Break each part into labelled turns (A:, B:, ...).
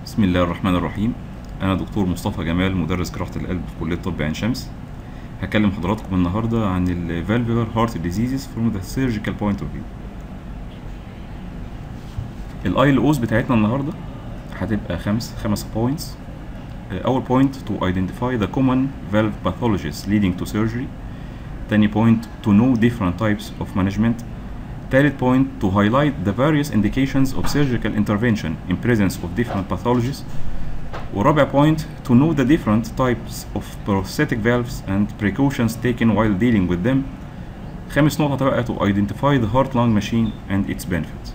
A: بسم الله الرحمن الرحيم. أنا دكتور مصطفى جمال، مدرس جراحة القلب في كلية طب عين شمس. هكلم حضراتكم النهاردة عن ال Valvular Heart Diseases from the Surgical Point of View. ال ILOs بتاعتنا النهاردة هتبقى خمس points. أول point to identify the common valve pathologies leading to surgery. تاني point to know different types of management. تالت point to highlight the various indications of surgical intervention in presence of different pathologies. ورابع point to know the different types of prosthetic valves and precautions taken while dealing with them. خامس نقطة بقى to identify the heart-lung machine and its benefits.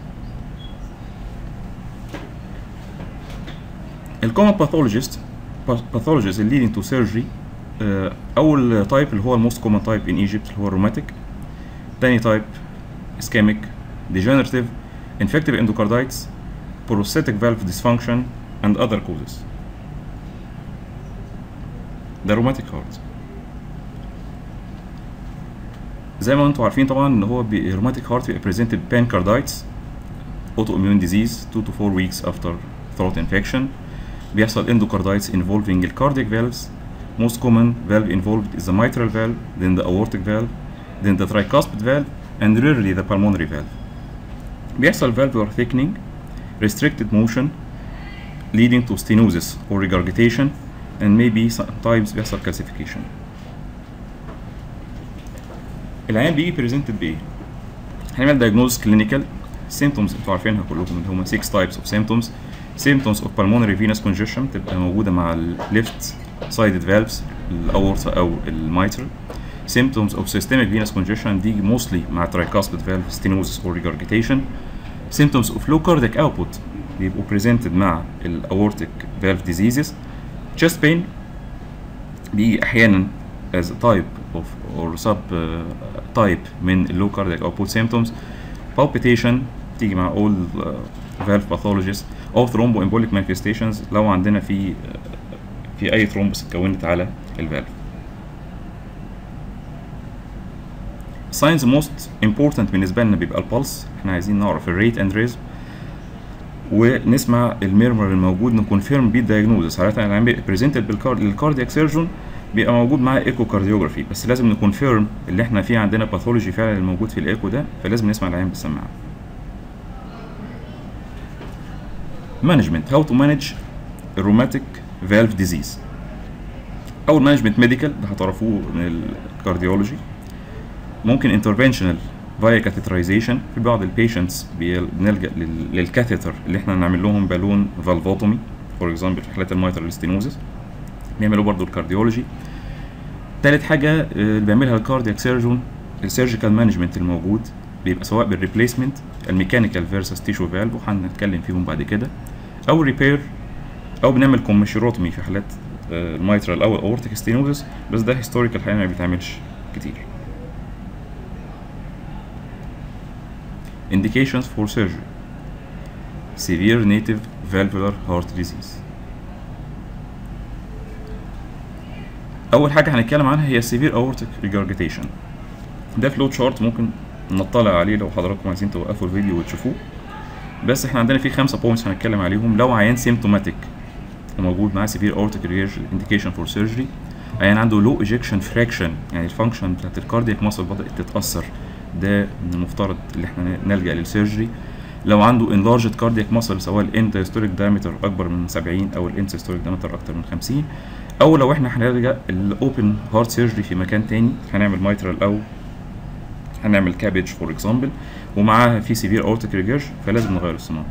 A: الcommon pathologies leading to surgery. أول type اللي هو most common type in Egypt اللي هو rheumatic. تاني type ischemic, degenerative, infective endocarditis, prosthetic valve dysfunction, and other causes. The rheumatic heart. زي ما انتم عارفين طبعا ان هو rheumatic heart بيبقى presented pancreatitis, autoimmune disease 2 to 4 weeks after throat infection. بيحصل endocarditis involving the cardiac valves. Most common valve involved is the mitral valve, then the aortic valve, then the tricuspid valve, and rarely the pulmonary valve. بيحصل valvular thickening, restricted motion leading to stenosis or regurgitation, and maybe sometimes بيحصل calcification. العيان بيجي presented بإيه؟ هنعمل diagnosis clinical symptoms انتوا عارفينها كلكم اللي هما 6 types of symptoms. symptoms of pulmonary venous congestion تبقى موجودة مع ال left sided valves الأورطة أو الميترال. symptoms of systemic venous congestion دي mostly مع tricuspid valve stenosis or regurgitation. symptoms of low cardiac output بيبقوا presented مع ال aortic valve diseases. chest pain بيجي أحيانا as a type of or sub type من ال low cardiac output symptoms. palpitation تيجي مع all valve pathologies of thromboembolic manifestations لو عندنا في أي thrombus اتكونت على الفالف. signs most important بالنسبة لنا بيبقى البلس. احنا عايزين نعرف الريت اند ريزم ونسمع الميرمر الموجود نكونفيرم بيه الدايجنوزس. عادة العيان بيبقى بريزنتد للكاردياك سيرجون بيبقى موجود معاه ايكو كارديوجرافي، بس لازم نكونفيرم اللي احنا فيه عندنا باثولوجي فعلا الموجود في الايكو ده، فلازم نسمع العيان بالسماعة. مانجمنت هاو تو مانج الروماتيك فالف ديزيز. اول مانجمنت ميديكال ده هتعرفوه من الكارديولوجي. ممكن interventional via catheterization. في بعض البيشنتس بنلجأ للكاثيتر اللي احنا نعمل لهم بالون فالفوتومي فور اكزامبل في حالات الميترال ستينوزس، بيعملوا برضو الكارديولوجي. تالت حاجة اللي بيعملها الكاردياك سيرجون السيرجيكال مانجمنت الموجود بيبقى سواء بالريبليسمنت الميكانيكال فيرسس تيشو فالف وهنتكلم فيهم بعد كده، او ريبير، او بنعمل كوميشيروتومي في حالات الميترال او الاورتيك ستينوزس، بس ده هيستوريكال حقيقة ما بيتعملش كتير. Indications for surgery. Severe native valvular heart disease. أول حاجة هنتكلم عنها هي severe aortic regurgitation. ده فلو تشارت ممكن نطلع عليه لو حضراتكم عايزين توقفوا الفيديو وتشوفوه، بس احنا عندنا فيه 5 بوينتس هنتكلم عليهم. لو عيان symptomatic وموجود معاه severe aortic regurgitation indication for surgery، عيان عنده low ejection fraction يعني الفانكشن بتاعت الكاردياك ماسل بدأت تتأثر، ده من المفترض اللي احنا نلجأ للسيرجري. لو عنده enlarged cardiac muscle سواء ال end diastolic diameter أكبر من 70 أو ال end systolic diameter أكتر من 50، أو لو احنا هنلجأ ال open heart surgery في مكان تاني هنعمل mitral أو هنعمل cabbage for example ومعاها في severe aortic regurgitation فلازم نغير الصمام.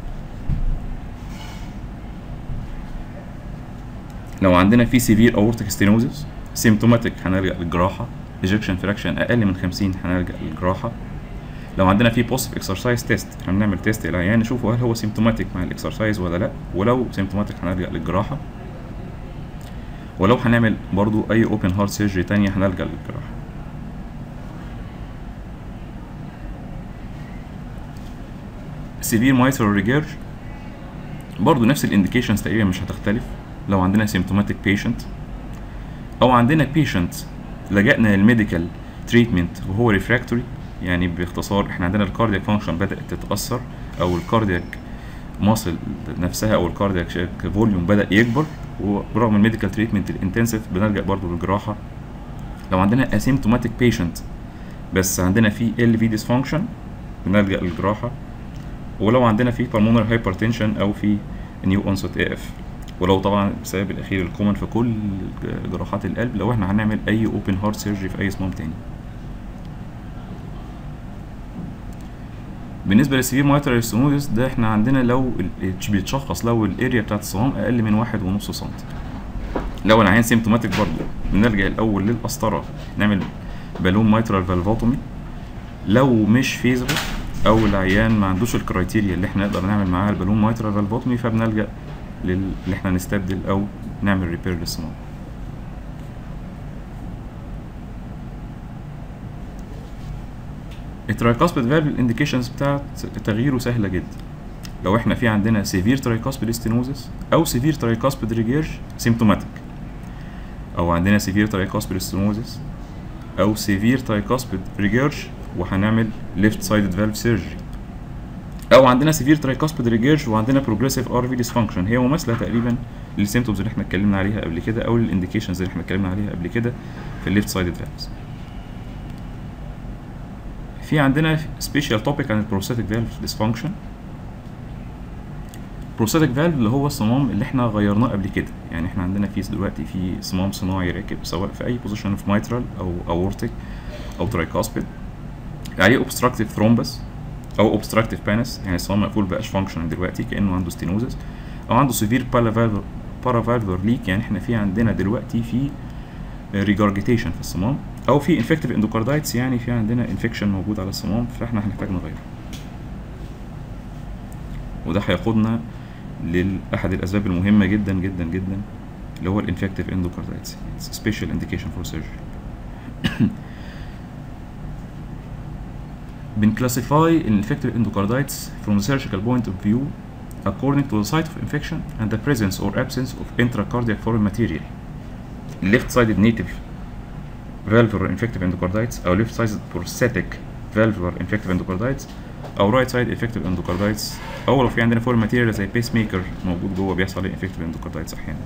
A: لو عندنا في severe aortic stenosis symptomatic هنلجأ للجراحة. ejection fraction أقل من 50 هنلجأ للجراحة. لو عندنا في positive exercise test احنا بنعمل تيست للعيان نشوفه هل هو symptomatic مع الاكسرسايز ولا لا، ولو symptomatic هنلجأ للجراحة. ولو هنعمل برضو أي open heart surgery تانية هنلجأ للجراحة. severe mitral regurg برضو نفس الانديكيشنز تقريبا مش هتختلف. لو عندنا symptomatic patient أو عندنا patient لجأنا للميديكال تريتمنت وهو ريفراكتوري، يعني باختصار احنا عندنا الكاردياك فانكشن بدأت تتأثر او الكاردياك ماسل نفسها او الكاردياك فوليوم بدا يكبر، ورغم الميديكال تريتمنت الانتنسيف بنلجا برضو للجراحه. لو عندنا اسيمتوماتيك بيشنت بس عندنا فيه ال في ديسفانكشن بنلجا للجراحه، ولو عندنا فيه pulmonary hypertension او في نيو اونست اي اف. ولو طبعا السبب الاخير الكومن في كل جراحات القلب لو احنا هنعمل اي اوبن هارت سيرجري في اي صمام تاني. بالنسبه للسيفير مايترال ستينوزس ده احنا عندنا لو بيتشخص لو الاريا بتاعت الصمام اقل من 1.5 سم. لو العيان سيمتوماتيك برضه بنلجا الاول للقسطره، نعمل بالون مايترال فالفوتومي. لو مش فيزبل او العيان ما عندوش الكرايتيريا اللي احنا نقدر نعمل معاها البالون مايترال فالفوتومي، فبنلجا اللي احنا نستبدل او نعمل ريبير للصمام. الترايكاسبيد فالف الانديكيشنز بتاعت تغييره سهله جدا. لو احنا في عندنا سيفير ترايكاسبيد ستينوزس او سيفير ترايكاسبيد ريجيرج سيمتوماتيك، او عندنا سيفير ترايكاسبيد ستينوزس او سيفير ترايكاسبيد ريجيرج وهنعمل ليفت سايدد فالف سيرجري، او عندنا سيفير ترايكاسبيد ريجيرج وعندنا بروجريسيف ار في ديسفانكشن، هي مماثله تقريبا للسيمتومز اللي احنا اتكلمنا عليها قبل كده او الانديكيشنز اللي احنا اتكلمنا عليها قبل كده في الليفت سايدد فالفز. في عندنا سبيشال توبيك عن البروستاتيك فالف ديسفانكشن. بروستاتيك فالف اللي هو الصمام اللي احنا غيرناه قبل كده، يعني احنا عندنا في دلوقتي في صمام صناعي راكب سواء في اي بوزيشن في مايترال او اورتيك او ترايكاسبيد، عليه اوبستراكتيف ثرومبس او اوبستراكتيف بانس، يعني الصمام مقفول بقاش فانكشن دلوقتي كانه عنده ستينوزس، او عنده سيفير بارافالفر ليك، يعني احنا في عندنا دلوقتي في ريجارجيتيشن في الصمام، او في انفكتيف اندوكاردايتس، يعني في عندنا انفكشن موجود على الصمام فاحنا هنحتاج نغيره. وده هياخدنا لاحد الاسباب المهمه جدا جدا جدا اللي هو الانفكتيف اندوكاردايتس، سبيشال انديكيشن فور سيرجري. بنكلاسيفاي الانفكتيف اندوكاردايتس from the surgical point of view according to the site of infection and the presence or absence of intracardiac foreign material. left-sided native valvular infective endocarditis او left-sided prosthetic valvular infective endocarditis او right-sided infective endocarditis، او لو في عندنا foreign material زي بيس ميكر موجود جوه بيحصل عليه infective endocarditis احيانا.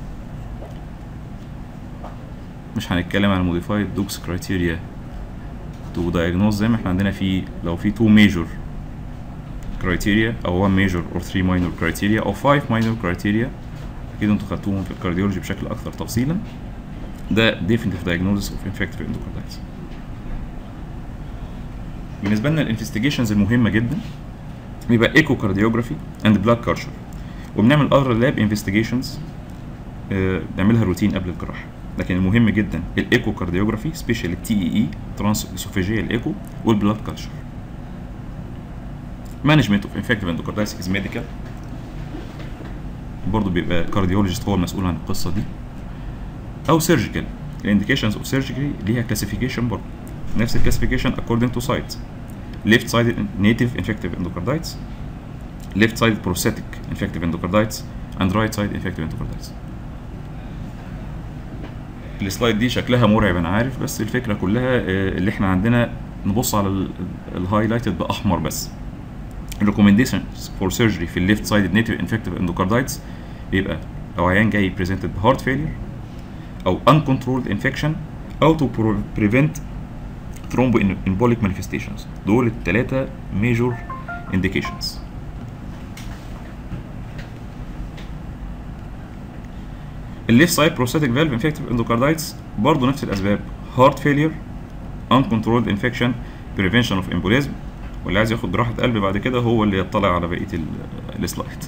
A: مش هنتكلم عن modified Dukes criteria to diagnose زي ما احنا عندنا في لو في 2 major criteria او 1 major or 3 minor criteria او 5 minor criteria، اكيد انتوا خدتوهم في الكارديولوجي بشكل اكثر تفصيلا. ده definitive diagnosis of infective endocarditis. بالنسبه لنا الانفستيجيشنز المهمه جدا بيبقى ايكو كارديوجرافي اند بلاد كارشر، وبنعمل اذر لاب انفستيجيشنز بنعملها روتين قبل الجراحه، لكن المهم جدا الايكو كارديوجرافي سبيشال التي اي ترانس اسوفيجيال ايكو والبلاد كارشر. مانجمنت اوف انفكتيف اندوكاردايتس از ميديكال، برضه بيبقى كارديولوجيست هو المسؤول عن القصه دي، او سيرجيكال. الانديكيشنز اوف سيرجري ليها كلاسيفيكيشن برضه نفس الكلاسيفيكيشن according to site. left sided native infective endocarditis, left sided prosthetic infective endocarditis and right sided infective endocarditis. السلايد دي شكلها مرعب انا عارف، بس الفكره كلها اللي احنا عندنا نبص على الهايلايتد باحمر بس. الريكومنديشنز فور سيرجري في الليفت سايد نيتيف انفكتيف اندوكاردايتس بيبقى لو عيان جاي بريزنتد بهارت فيلير او uncontrolled infection او to prevent thromboembolic manifestations. دول الثلاثه major indications. الليفت سايد prosthetic valve infective endocarditis برضه نفس الاسباب، heart failure uncontrolled infection prevention of embolism. واللي عايز ياخد جراحه قلب بعد كده هو اللي يطلع على بقيه السلايد.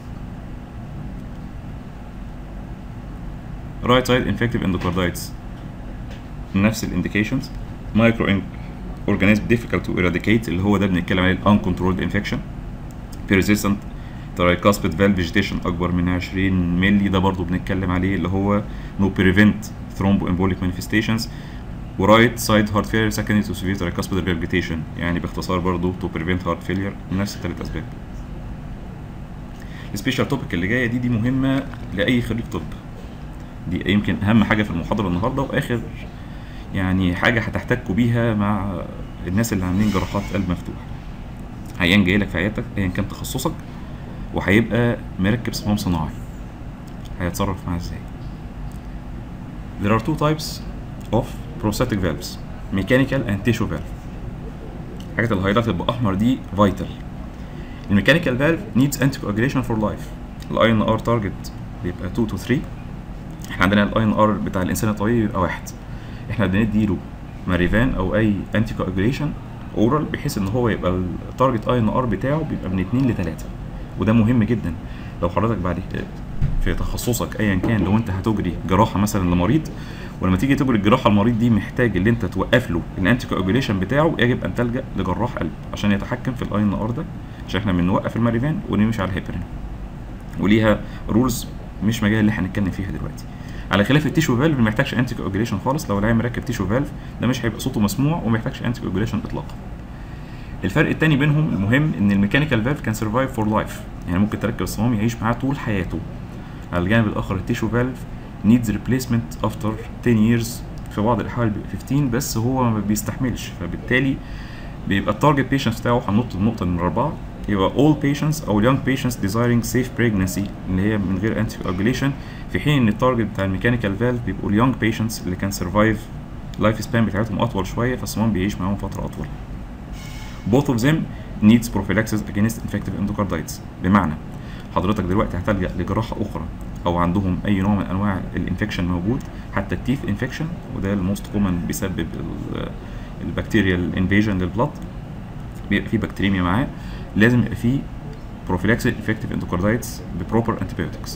A: right side infective endocarditis نفس الانديكيشنز، مايكرو اورجانيزم difficult to eradicate اللي هو ده بنتكلم عليه uncontrolled infection، persistent tricuspid valve vegetation اكبر من 20 مللي ده برضو بنتكلم عليه اللي هو no prevent thromboembolic manifestations، ورايت سايد هارت فيلير secondary to severe tricuspid regurgitation، يعني باختصار برضو to prevent heart failure نفس الثلاث اسباب. السبيشال توبيك اللي جايه دي مهمه لاي خريج طب، دي يمكن اهم حاجه في المحاضره النهارده واخر يعني حاجه هتحتكوا بيها مع الناس اللي عاملين جراحات قلب مفتوح. عيان جاي لك في عيادتك ايا كان تخصصك وهيبقى مركب صمام صناعي، هيتصرف معاه ازاي؟ There are two types of prosthetic valves, mechanical and tissue valve. الحاجات اللي هايلايت باحمر دي vital. الميكانيكال valve needs anticoagulation for life. الاي ان ار تارجت بيبقى 2 to 3. احنا عندنا الاي ان ار بتاع الانسان الطبيعي بيبقى 1. احنا بنديله ماريفان او اي انتيكواجوليشن اورال بحيث ان هو يبقى التارجت اي ان ار بتاعه بيبقى من 2 ل 3. وده مهم جدا لو حضرتك بعد في تخصصك ايا كان، لو انت هتجري جراحه مثلا لمريض، ولما تيجي تجري الجراحه المريض دي محتاج ان انت توقف له الانتي كواجوليشن بتاعه، يجب ان تلجا لجراح قلب عشان يتحكم في الاي ان ار ده، عشان احنا بنوقف الماريفان ونمشي على الهيبرين، وليها رولز مش مجال اللي احنا هنتكلم فيها دلوقتي. على خلاف التيشو فالف ما محتاجش انتي كواجوليشن خالص. لو العيان مركب تيشو فالف ده مش هيبقى صوته مسموع وما محتاجش انتي كواجوليشن اطلاقا. الفرق الثاني بينهم المهم ان الميكانيكال فالف كان سرفايف فور لايف، يعني ممكن تركب الصمام يعيش معاه طول حياته. على الجانب الاخر التيشو فالف needs replacement after 10 years، في بعض الاحوال بيبقى 15 بس هو ما بيستحملش، فبالتالي بيبقى التارجت بيشنتس بتاعه هننط النقطه من 4 يبقى all patients او young patients desiring safe pregnancy اللي هي من غير anti coagulation، في حين ان التارجت بتاع الميكانيكال فالف بيبقوا اليونج patients اللي كان survive لايف سبان بتاعتهم اطول شويه، فالصمام بيعيش معاهم فتره اطول. both of them needs prophylaxis against infective endocarditis. بمعنى حضرتك دلوقتي هتلجأ لجراحه اخرى او عندهم اي نوع من انواع الانفكشن موجود، حتى التيث انفكشن وده الموست كومن بيسبب البكتيريال انفيجن للبلد، بيبقى فيه بكتيريميا معاه، لازم يبقى فيه prophylaxis infective endocarditis بproper antibiotics.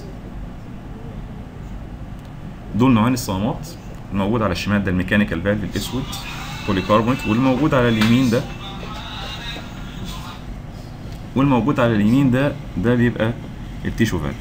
A: دول نوعين الصمامات. الموجود على الشمال ده الميكانيكال فالف الاسود بوليكاربونات، والموجود على اليمين ده ده بيبقى التيشو فالف.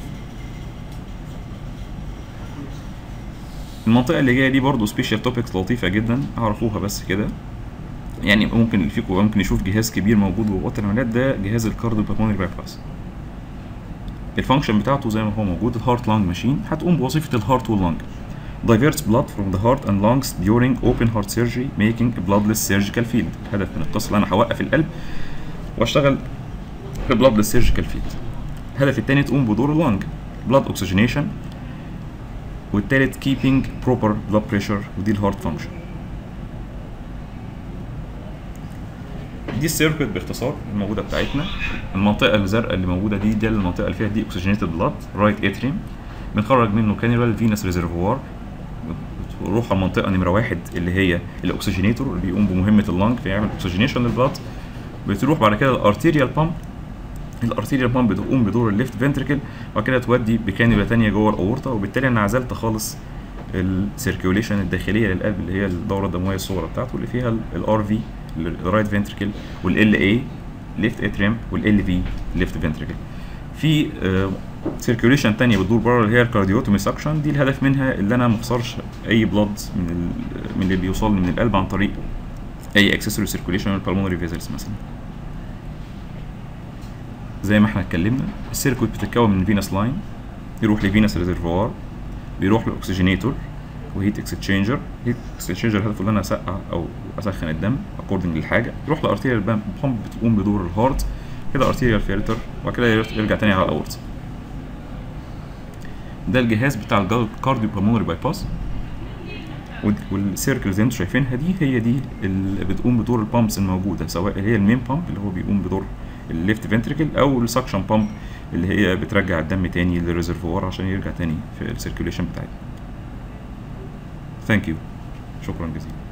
A: المنطقة اللي جاية دي برضو سبيشال توبكس لطيفة جدا اعرفوها بس كده، يعني ممكن اللي فيكم ممكن يشوف جهاز كبير موجود جوه العمليات، ده جهاز الكارديو بالمونري باي باس. الفانكشن بتاعته زي ما هو موجود، الهارت لانج ماشين هتقوم بوظيفة الهارت واللانج. diverts blood from the heart and lungs during open heart surgery making a bloodless surgical field. الهدف من القصة ان انا هوقف القلب واشتغل في bloodless surgical field. الهدف الثاني تقوم بدور اللانج blood oxygenation، والثالث keeping proper blood pressure، ودي الهارت فانكشن. دي السيركت باختصار الموجوده بتاعتنا. المنطقه الزرقاء اللي موجوده دي المنطقه اللي فيها دي اوكسجينيتد بلاد رايت اتريم، بنخرج منه كانيوال فينس ريزرفوار، بنروح على المنطقه نمره 1 اللي هي الاكسجينيتور اللي بيقوم بمهمه اللنج فيعمل اوكسجينيشن للبلاد. بتروح بعد كده الارتيريال بامب، الارتيريال بامب بتقوم بدور الليفت فنتريكل، وبعد كده تودي بكانيولا ثانيه جوه الاورطه، وبالتالي انا عزلت خالص السيركيوليشن الداخليه للقلب اللي هي الدوره الدمويه الصغرى بتاعته اللي فيها الار في الرايت فنتريكل، والال اي ليفت اتريم، والال في ليفت فنتريكل. في سيركيوليشن ثانيه بتدور بره اللي هي الكارديوتومي سكشن، دي الهدف منها اللي انا ما اخسرش اي بلاد من اللي بيوصل من القلب عن طريق اي اكسسوري سيركيوليشن البلمونري فيزلز مثلا. زي ما احنا اتكلمنا السيركوت بتتكون من فينس لاين يروح لفينس ريزرفوار، بيروح لاوكسجينيتور وهيت اكسشينجر. هيت اكسشينجر هدفه ان انا اسقع او اسخن الدم اكوردنج للحاجه، يروح لارتيريال بامب بتقوم بدور الهارت، كده ارتيريال فلتر، وبعد كده يرجع تاني على الاورتا. ده الجهاز بتاع الكارديو بالمونري باي باس، والسيركل زي ما انتم شايفينها هي دي اللي بتقوم بدور البامبس الموجوده، سواء هي المين بامب اللي هو بيقوم بدور الليفت فنتريكل او السكشن بامب اللي هي بترجع الدم تاني للريزرفوار عشان يرجع تاني في السيركيوليشن بتاعتنا. ثانك يو، شكرا جزيلا.